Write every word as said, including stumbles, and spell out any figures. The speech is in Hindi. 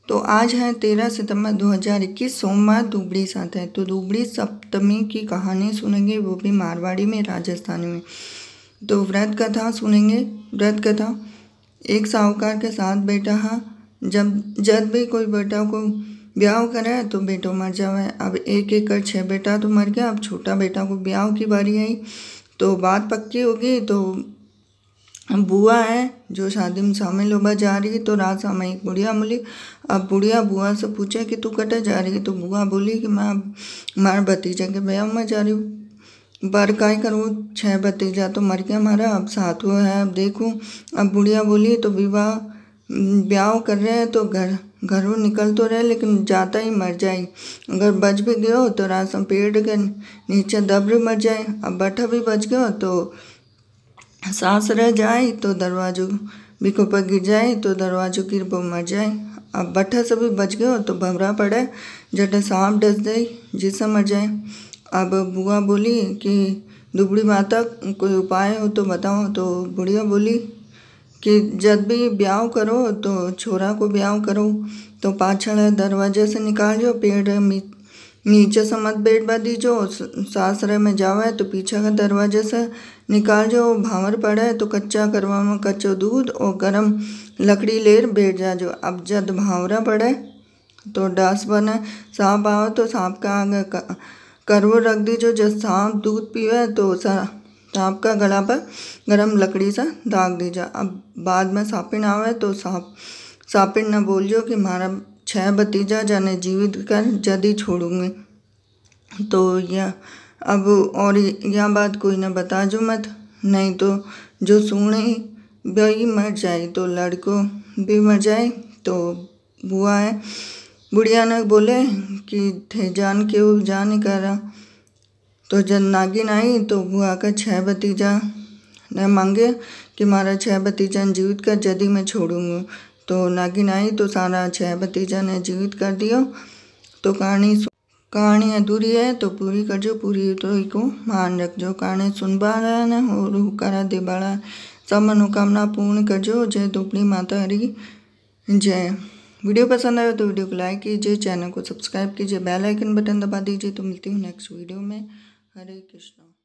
तो आज है तेरह सितंबर दो हज़ार इक्कीस सोमवार, दुबड़ी साथ है। तो दुबड़ी सप्तमी की कहानी सुनेंगे, वो भी मारवाड़ी में, राजस्थानी में। तो व्रत कथा सुनेंगे। व्रत कथा। एक साहूकार के साथ बेटा है। जब जब भी कोई बेटा को ब्याह करे तो बेटो मर जावे। अब एक एक कर छः बेटा तो मर गया। अब छोटा बेटा को ब्याह की बारी आई तो बात पक्की होगी। तो बुआ है जो शादी में शामिल होगा जा रही, तो रात समय एक बुढ़िया मिली। अब बुढ़िया बुआ से पूछे कि तू कटे जा रही है, तो बुआ बोली कि मैं मार भतीजे के ब्याह में जा रही हूँ। बर काय करूँ, छः भतीजा तो मर गया हमारा, अब सातों है, अब देखूँ। अब बुढ़िया बोली तो विवाह ब्याह कर रहे हैं तो घर घरों निकल तो रहे लेकिन जाता ही मर जाए। अगर बच भी गयो तो रात में पेड़ के नीचे दब मर जाए। अब बठा भी बच गयो तो सांस रह जाए तो दरवाजों बिको पर गिर जाए तो दरवाजों गिर पर मर जाए। अब बठा से भी बच गयो तो भवरा पड़े जट सांप डस दे जिससे मर जाए। अब बुआ बोली कि दुबड़ी माता कोई उपाय हो तो बताओ। तो बुढ़िया बोली कि जब भी ब्याह करो तो छोरा को ब्याह करो तो पाछड़ दरवाजे से निकाल जो, पेड़ नीचे से मत बैठ बादी जो, सासरे में जावे तो पीछे का दरवाजे से निकाल जो, भावर पड़े तो कच्चा करवा में कच्चो दूध और गरम लकड़ी लेर बैठ जा जो। अब जब भावरा पड़े तो डास बने, सांप आओ तो सांप का आगे करवो रख दीजो। जब सांप दूध पीवे तो सांप का गला पर गरम लकड़ी से दाग दीजा। अब बाद में सापिन आवे तो सांप सापिन न बोलियो कि मारा छः भतीजा जाने जीवित कर जदी छोड़ूंगी। तो यह अब और यह बात कोई न बता जो मत, नहीं तो जो सुने वही मर जाए तो लड़को भी मर जाए। तो बुआ है बुढ़िया ने बोले कि थे जान के वो जान करा। तो जब नागिन आई तो बुआ का छः भतीजा ने मांगे कि मारा छः भतीजा ने जीवित कर जदी मैं छोड़ूंगा। तो नागिन आई तो सारा छः भतीजा ने जीवित कर दियो। तो कहानी कहानी अधूरी है तो पूरी कर जो, पूरी तो को मान रख जो। कहानी सुन बाड़ा न हो रूह करा दे बाड़ा, सब मनोकामना पूर्ण कर जो। जय दुबड़ी माता हरी जय। वीडियो पसंद आए तो वीडियो को लाइक कीजिए, चैनल को सब्सक्राइब कीजिए, बेल आइकन बटन दबा दीजिए। तो मिलती हूँ नेक्स्ट वीडियो में। हरे कृष्णा।